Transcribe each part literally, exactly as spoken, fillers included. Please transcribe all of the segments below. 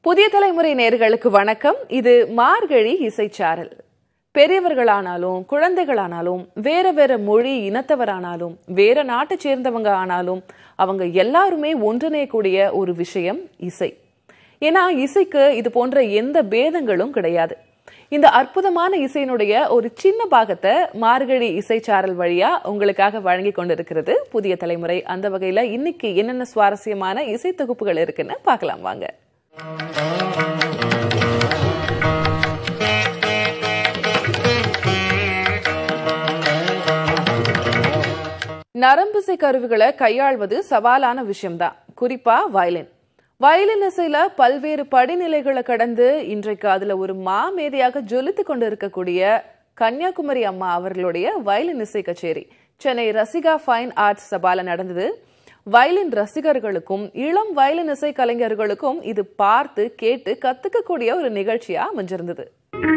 புதிய தலைமுறை நேயர்களுக்கு வணக்கம். இது மார்கழி இசைச்சாரல். பெரியவர்களானாலும் குழந்தைகளானாலும் வேற வேற மொழி இனத்தவரானாலும் வேற நாட்டை சேர்ந்தவங்க ஆனாலும் அவங்க எல்லாருமே ஒன்றிணையக்கூடிய ஒரு விஷயம் இசை. ஏன்னா இசைக்கு இது போன்ற எந்த பேதங்களும் கிடையாது. இந்த அற்புதமான இசையினுடைய ஒரு சின்ன பாகத்தை மார்கழி இசைச்சாரல் வழியா உங்களுக்காக வழங்கி கொண்டிருக்கிறது புதிய தலைமுறை. அந்த வகையில இன்னைக்கு என்னென்ன சுவாரஸ்யமான இசை தொகுப்புகள் இருக்குன்னு பார்க்கலாம் வாங்க. நரம்பிசை கருவிகளை கையாள்வது சவாலான விஷயம்தான். குறிப்பா வயலின். வயலின் இசையில பல்வேறு படிநிலைகளை கடந்து இன்றைக்கு அதுல ஒரு மாமேதையாக ஜொலித்து கொண்டு இருக்கக்கூடிய கன்னியாகுமரி அம்மா அவர்களுடைய வயலின் இசை கச்சேரி சென்னை ரசிகா ஃபைன் ஆர்ட்ஸ் சபால நடந்தது. வயலின் ரசிகர்களுக்கும் இளம் வயலின் இசை கலைஞர்களுக்கும் இது பார்த்து கேட்டு கத்துக்கக்கூடிய ஒரு நிகழ்ச்சியா அமைஞ்சிருந்தது.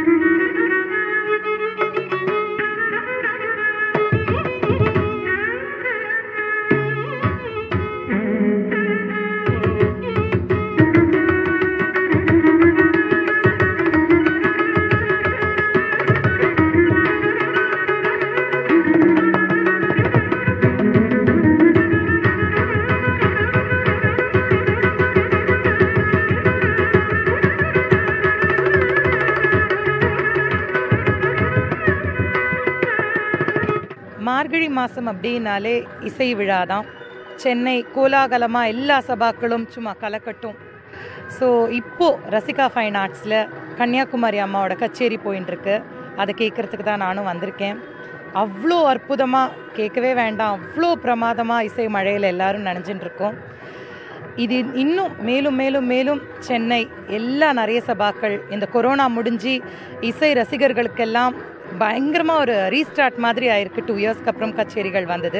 மார்கழி மாதம் அப்படின்னாலே இசை விழா தான். சென்னை கோலாகலமாக எல்லா சபாக்களும் சும்மா கலக்கட்டும். ஸோ இப்போது ரசிகா ஃபைன் ஆர்ட்ஸில் கன்னியாகுமரி அம்மாவோட கச்சேரி போயின்ட்டுருக்கு. அதை கேட்குறதுக்கு தான் நானும் வந்திருக்கேன். அவ்வளோ அற்புதமாக, கேட்கவே வேண்டாம், அவ்வளோ பிரமாதமாக இசை மழையில் எல்லோரும் நனைஞ்சின்ட்ருக்கோம். இது இன்னும் மேலும் மேலும் மேலும் சென்னை எல்லா நிறைய சபாக்கள் இந்த கொரோனா முடிஞ்சு இசை ரசிகர்களுக்கெல்லாம் பயங்கரமாக ஒரு ரீஸ்டார்ட் மாதிரி ஆயிருக்கு. டூ இயர்ஸ்க்கு அப்புறம் கச்சேரிகள் வந்தது.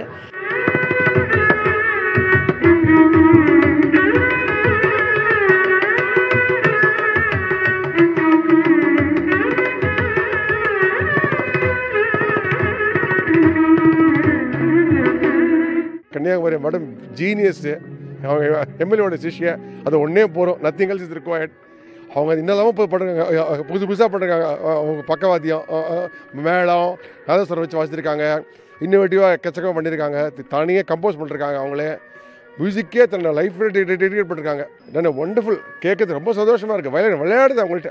Kanyakumari madam genius. அவங்க எம்எல்ஏவோட சிஷ்ய. அது ஒன்றே போகிறோம், நத்திங் எல்ஸ் இஸ் ரிக்வயர்ட். அவங்க இன்னெல்லாமல் போய் பண்ணுறாங்க, புதுசு புதுசாக பண்ணுறாங்க. அவங்க பக்கவாத்தியம், மேளம், நாதஸ்வரம் வச்சு வாசிச்சிருக்காங்க. இன்னோவேட்டிவாக எக்கச்சக்கமாக பண்ணியிருக்காங்க. தனியாக கம்போஸ் பண்ணிருக்காங்க. அவங்களே மியூசிக்கே தன்னை லைஃப் டெடிகேட் பண்ணிருக்காங்க. என்ன ஒண்டர்ஃபுல். கேட்கறது ரொம்ப சந்தோஷமாக இருக்குது. விளையாடு விளையாடுது அவங்கள்ட்ட.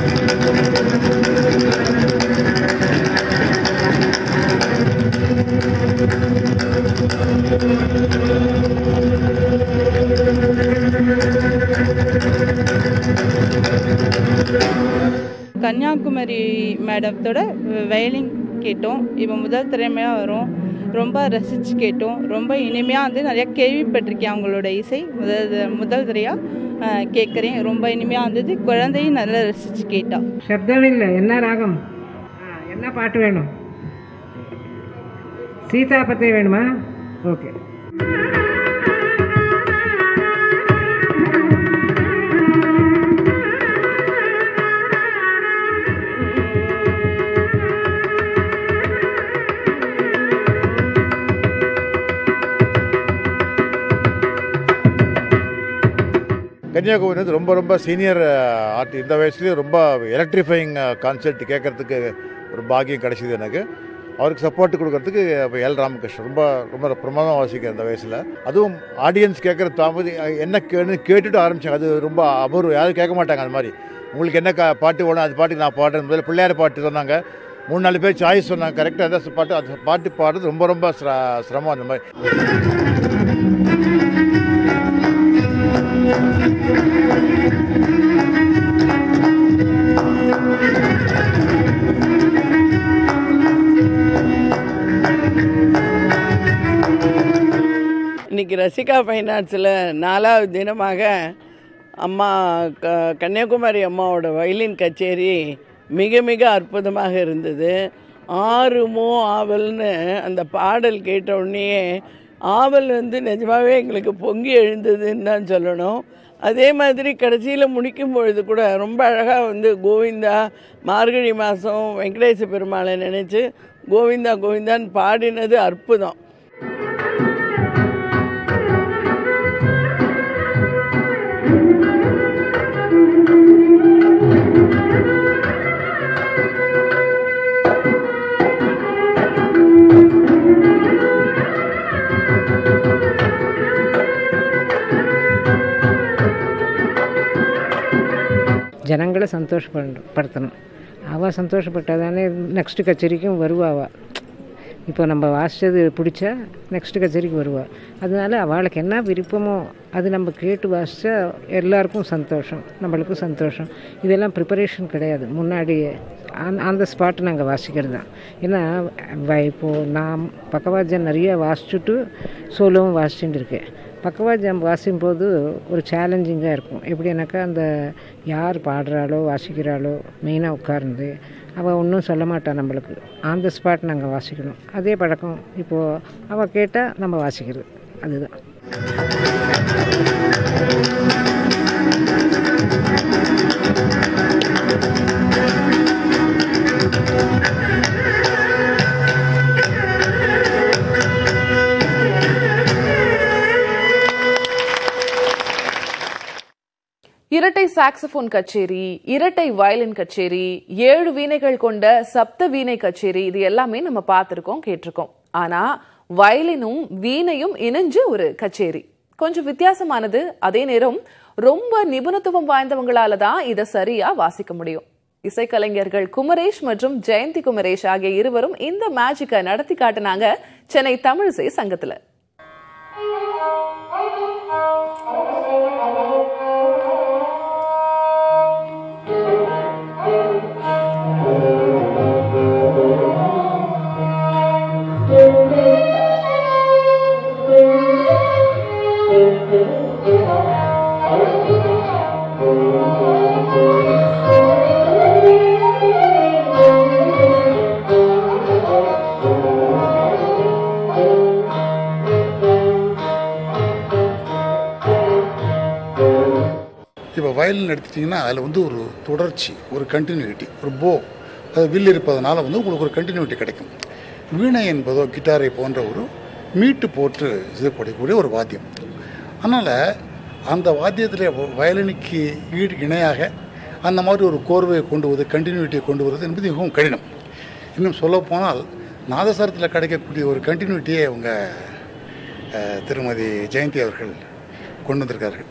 கன்னியாகுமரி மேடத்தோட வயலின் கேட்டோம். இப்போ முதல் திறமையாக வரும். ரொம்ப ரசித்து கேட்டோம். ரொம்ப இனிமையாக வந்து நிறையா கேள்விப்பட்டிருக்கேன். அவங்களோட இசை முதல் முதல் தரையாக கேட்குறேன். ரொம்ப இனிமையாக இருந்தது. குழந்தையும் நல்லா ரசித்து கேட்டா. சப்தம் இல்லை. என்ன ராகம், என்ன பாட்டு வேணும்? சீதா பற்றி வேணுமா? ஓகே. கன்னியாகுமரி வந்து ரொம்ப ரொம்ப சீனியர் ஆர்ட். இந்த வயசுலேயும் ரொம்ப எலக்ட்ரிஃபைங் கான்செர்ட் கேட்குறதுக்கு ஒரு பாக்கியம் கிடைச்சிது எனக்கு. அவருக்கு சப்போர்ட் கொடுக்கறதுக்கு இப்போ எல் ராமகிருஷ்ணன் ரொம்ப ரொம்ப பிரமாதமாக வாசிக்கிறேன் இந்த வயசில். அதுவும் ஆடியன்ஸ் கேட்குற தாமதி என்ன கேன்னு கேட்டுட்டு ஆரம்பித்தாங்க. அது ரொம்ப அபூர்வம். யாரும் கேட்க மாட்டாங்க அந்த மாதிரி. உங்களுக்கு என்ன கா பாட்டு வேணும் அது பாட்டுக்கு நான் பாடுறேன். முதல்ல பிள்ளையார் பாட்டு சொன்னாங்க. மூணு நாலு பேர் சாய்ஸ் சொன்னாங்க. கரெக்டாக அந்த பாட்டு அந்த பாட்டு பாடுறது ரொம்ப ரொம்ப சிரமம். அந்த மாதிரி இன்னைக்கு ரசிகா ஃபைன் ஆர்ட்ஸில் நாலாவது தினமாக அம்மா க கன்னியாகுமரி அம்மாவோட வயலின் கச்சேரி மிக மிக அற்புதமாக இருந்தது. ஆறுமோ ஆவல்னு அந்த பாடல் கேட்ட உடனே ஆவல் வந்து நிஜமாகவே எங்களுக்கு பொங்கி எழுந்ததுன்னு தான் சொல்லணும். அதே மாதிரி கடைசியில் முடிக்கும் பொழுது கூட ரொம்ப அழகாக வந்து கோவிந்தா, மார்கழி மாதம் வெங்கடேச பெருமாளை நினச்சி கோவிந்தா கோவிந்தான்னு பாடினது அற்புதம். அவளை சந்தோஷப்படுத்தணும். அவள் சந்தோஷப்பட்டால் தானே நெக்ஸ்ட்டு கச்சேரிக்கும் வருவாள். இப்போ நம்ம வாசித்தது பிடிச்சா நெக்ஸ்ட்டு கச்சேரிக்கு வருவாள். அதனால அவளுக்கு என்ன விருப்பமோ அது நம்ம கேட்டு வாசித்தா எல்லாருக்கும் சந்தோஷம், நம்மளுக்கும் சந்தோஷம். இதெல்லாம் ப்ரிப்பரேஷன் கிடையாது, முன்னாடியே அந் அந்த ஸ்பாட்டு நாங்கள் வாசிக்கிறது தான். ஏன்னா இப்போது நான் பக்கவாத்தியம் நிறைய வாசிச்சுட்டு சோலோவும் வாசிச்சுட்டு இருக்கேன். பக்கவாத்தியம் வாசிக்கும்போது ஒரு சேலஞ்சிங்காக இருக்கும். எப்படின்னாக்கா அந்த யார் பாடுறாளோ வாசிக்கிறாளோ மெயினாக உட்கார்ந்து அவள் ஒன்றும் சொல்ல மாட்டாள் நம்மளுக்கு. ஆன் த ஸ்பாட் நாங்கள் வாசிக்கணும். அதே பழக்கம் இப்போது அவள் கேட்டால் நம்ம வாசிக்கிறது, அதுதான். இரட்டை சாக்ஸபோன் கச்சேரி, இரட்டை வயலின் கச்சேரி, ஏழு வீணைகள் கொண்ட சப்த வீணை கச்சேரி, இது எல்லாமே நம்ம பார்த்திருக்கோம், கேட்டிருக்கோம். ஆனா வயலினும் வீணையும் இணைஞ்சு ஒரு கச்சேரி கொஞ்சம் வித்தியாசமானது. அதே நேரம் ரொம்ப நிபுணத்துவம் வாய்ந்தவங்களால தான் இதை சரியா வாசிக்க முடியும். இசைக்கலைஞர்கள் குமரேஷ் மற்றும் ஜெயந்தி குமரேஷ் ஆகிய இருவரும் இந்த மேஜிக்கை நடத்தி காட்டினாங்க சென்னை தமிழ் இசை சங்கத்துல. இப்போ வயலின் எடுத்துட்டிங்கன்னா அதில் வந்து ஒரு தொடர்ச்சி, ஒரு கண்டினியூட்டி, ஒரு போ, அது வில் இருப்பதனால வந்து உங்களுக்கு ஒரு கண்டினியூட்டி கிடைக்கும். வீணை என்பதோ கிட்டாரை போன்ற ஒரு மீட்டு போட்டு செய்யப்படக்கூடிய ஒரு வாத்தியம். அதனால் அந்த வாத்தியத்தில் வயலினுக்கு ஈடு இணையாக அந்த மாதிரி ஒரு கோர்வையை கொண்டு வருவது, கண்டினியூட்டியை கொண்டு வருவது என்பது மிகவும் கடினம். இன்னும் சொல்லப்போனால் நாதஸ்வரத்தில் கிடைக்கக்கூடிய ஒரு கண்டினியூட்டியை அவங்க திருமதி ஜெயந்தி அவர்கள் கொண்டு வந்திருக்கார்கள்.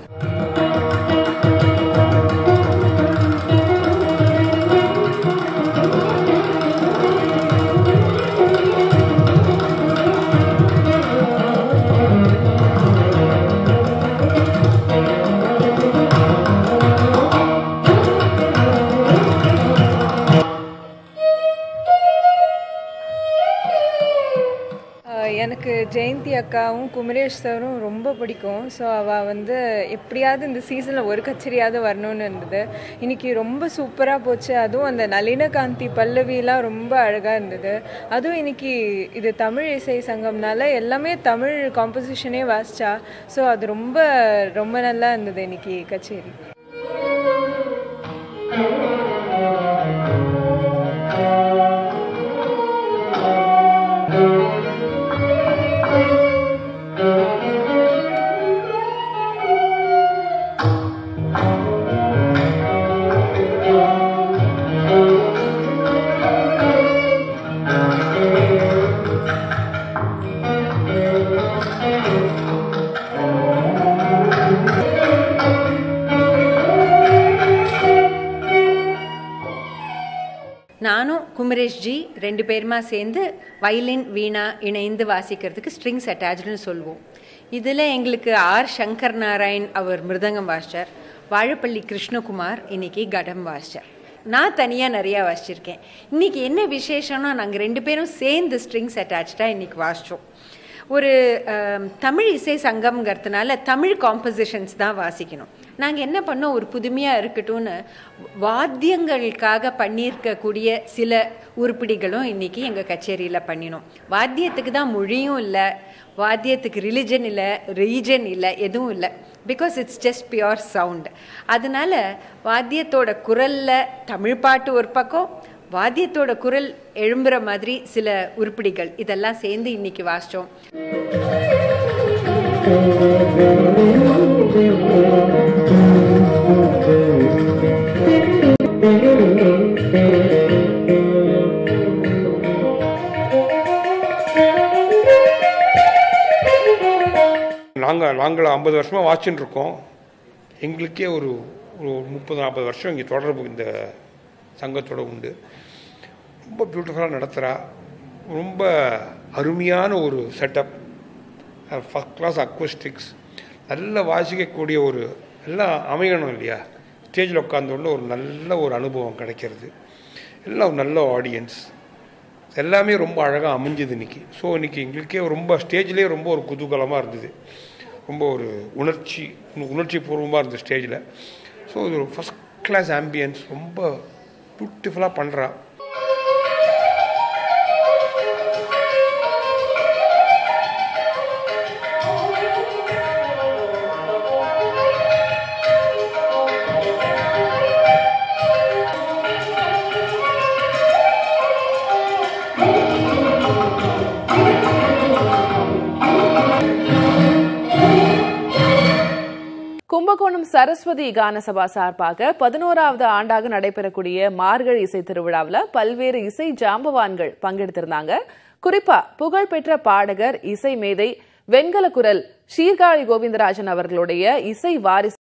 எனக்கு ஜெயந்தி அக்காவும் குமரேஷ் சாரும் ரொம்ப பிடிக்கும். ஸோ அவள் வந்து எப்படியாவது இந்த சீசனில் ஒரு கச்சேரியாவது வரணும்னு இருந்தது. இன்றைக்கி ரொம்ப சூப்பராக போச்சு. அதுவும் அந்த நளினகாந்தி பல்லவிலாம் ரொம்ப அழகாக இருந்தது. அதுவும் இன்றைக்கி இது தமிழ் இசை சங்கம்னால எல்லாமே தமிழ் காம்போசிஷனே வாசிச்சா. ஸோ அது ரொம்ப ரொம்ப நல்லா இருந்தது இன்றைக்கி கச்சேரி. நானும் குமரேஷ் ஜி ரெண்டு பேருமா சேர்ந்து வயலின் வீணா இணைந்து வாசிக்கிறதுக்கு ஸ்ட்ரிங்ஸ் அட்டாச்னு சொல்லுவோம். இதில் எங்களுக்கு ஆர் சங்கர் நாராயண் அவர் மிருதங்கம் வாசிச்சார், வாழப்பள்ளி கிருஷ்ணகுமார் இன்னைக்கு கடம் வாசிச்சார். நான் தனியாக நிறையா வாசிச்சிருக்கேன். இன்றைக்கி என்ன விசேஷம்னா நாங்கள் ரெண்டு பேரும் சேர்ந்து ஸ்ட்ரிங்ஸ் அட்டாச்சாக இன்றைக்கி வாசித்தோம். ஒரு தமிழ் இசை சங்கம்ங்கிறதுனால தமிழ் காம்போசிஷன்ஸ் தான் வாசிக்கணும். நாங்கள் என்ன பண்ணோம், ஒரு புதுமையாக இருக்கட்டும்னு வாத்தியங்களுக்காக பண்ணியிருக்கக்கூடிய சில உருப்படிகளும் இன்றைக்கி எங்கள் கச்சேரியில் பண்ணினோம். வாத்தியத்துக்கு தான் மொழியும் இல்லை, வாத்தியத்துக்கு ரிலிஜன் இல்லை, ரீஜன் இல்லை, எதுவும் இல்லை. Because it's just pure sound. அதனால வாத்தியத்தோட குரலில் தமிழ் பாட்டு ஒரு பக்கம், வாத்தியத்தோட குரல் எழும்புற மாதிரி சில உருப்படிகள், இதெல்லாம் சேர்ந்து இன்னைக்கு வாசிச்சோம். நாங்கள் நாங்கள் ஐம்பது வருஷமாக வாசிச்சுட்டு இருக்கோம். எங்களுக்கே ஒரு ஒரு முப்பது நாற்பது வருஷம் இங்கே தொடர்பு இந்த சங்கத்தோடு உண்டு. ரொம்ப பியூட்டிஃபுல்லாக நடத்துகிறா. ரொம்ப அருமையான ஒரு செட்டப், ஃபஸ்ட் கிளாஸ் அக்வஸ்டிக்ஸ், நல்ல வாசிக்கக்கூடிய ஒரு எல்லாம் அமையணும் இல்லையா. ஸ்டேஜில் உட்காந்தோடனே ஒரு நல்ல ஒரு அனுபவம் கிடைக்கிறது, எல்லாம் ஒரு நல்ல ஆடியன்ஸ், எல்லாமே ரொம்ப அழகாக அமைஞ்சுது இன்றைக்கி. ஸோ இன்றைக்கி எங்களுக்கே ரொம்ப ஸ்டேஜ்லேயே ரொம்ப ஒரு குதூகலமாக இருந்தது, ரொம்ப ஒரு உணர்ச்சி உணர்ச்சி பூர்வமாக இருந்தது ஸ்டேஜில். ஸோ இது ஒரு ஃபஸ்ட் கிளாஸ் ஆம்பியன்ஸ், ரொம்ப பியூட்டிஃபுல்லாக பண்ணுறா. கும்பகோணம் சரஸ்வதி கானசபா சார்பாக பதினோராவது ஆண்டாக நடைபெறக்கூடிய மார்கழி இசை திருவிழாவில் பல்வேறு இசை ஜாம்பவான்கள் பங்கெடுத்திருந்தாங்க. குறிப்பா புகழ்பெற்ற பாடகர், இசை மேதை, வெண்கல குரல் சீர்காழி கோவிந்தராஜன் அவர்களுடைய இசை வாரிசு